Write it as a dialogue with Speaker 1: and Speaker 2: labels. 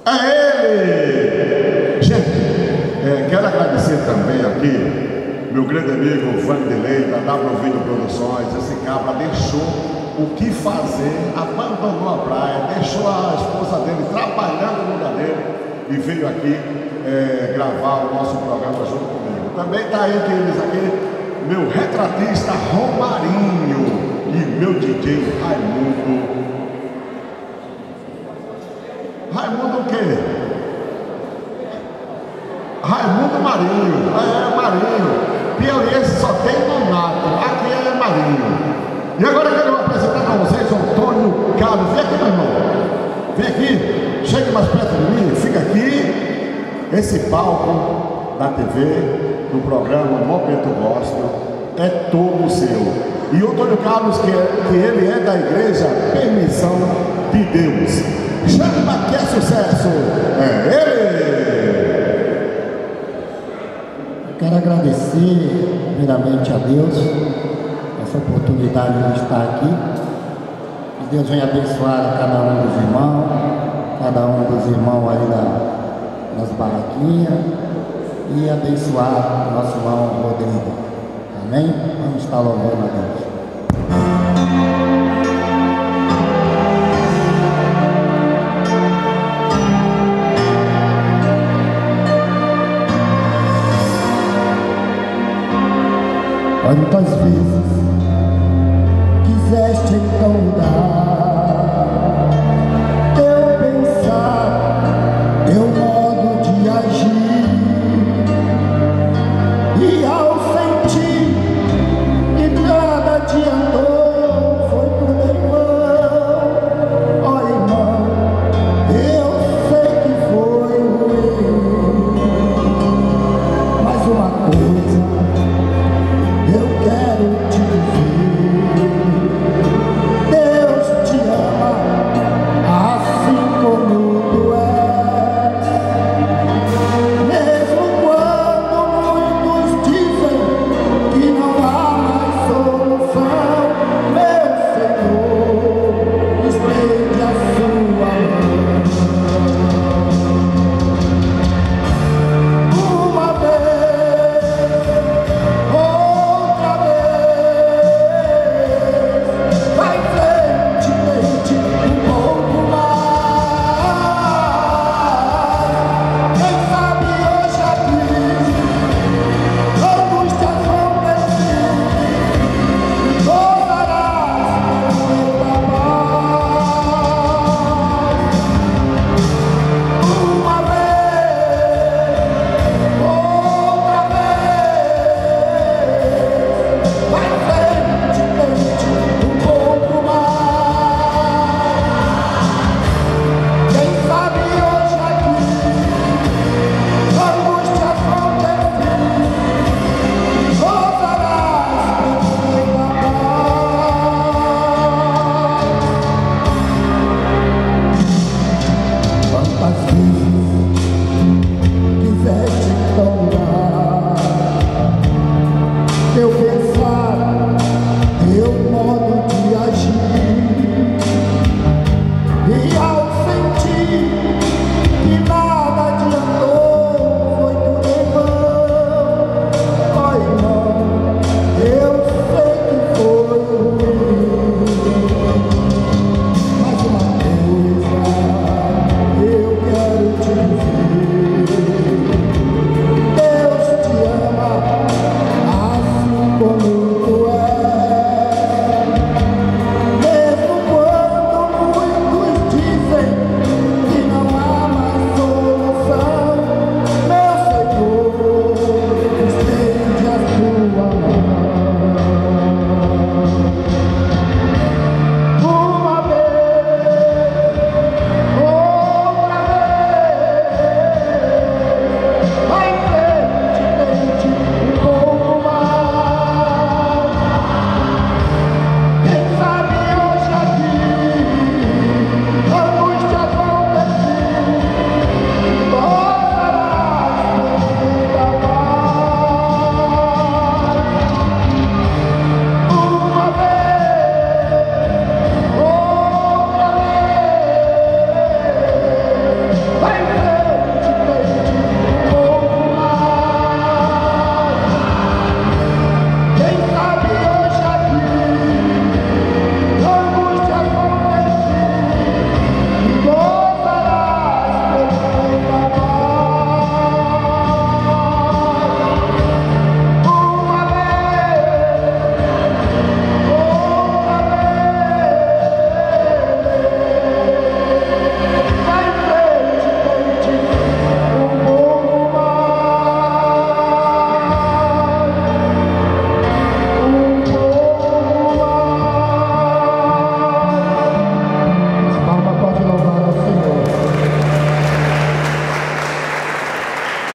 Speaker 1: É ele! Gente, quero agradecer também aqui meu grande amigo Vanderlei da W Vídeo Produções. Esse cabra deixou o que fazer, abandonou a praia, deixou a esposa dele trabalhando no lugar dele e veio aqui gravar o nosso programa junto comigo. Também está entre eles aqui meu retratista Romarinho e meu DJ Raimundo. Raimundo o quê? Raimundo Marinho. Marinho. Piauiense só tem Nonato. Aqui é Marinho. E agora eu quero apresentar para vocês o Antônio Carlos. Vem aqui, meu irmão. Vem aqui. Chegue mais perto de mim. Fica aqui. Esse palco da TV, do programa Momento Gospel, é todo seu. E o Antônio Carlos, que ele é da igreja Permissão de Deus. Chama que é sucesso! É ele!
Speaker 2: Eu quero agradecer primeiramente a Deus essa oportunidade de estar aqui. Que Deus venha abençoar cada um dos irmãos aí nas barraquinhas e abençoar o nosso irmão Rodrigo. Amém? Vamos estar louvando a Deus. Quantas vezes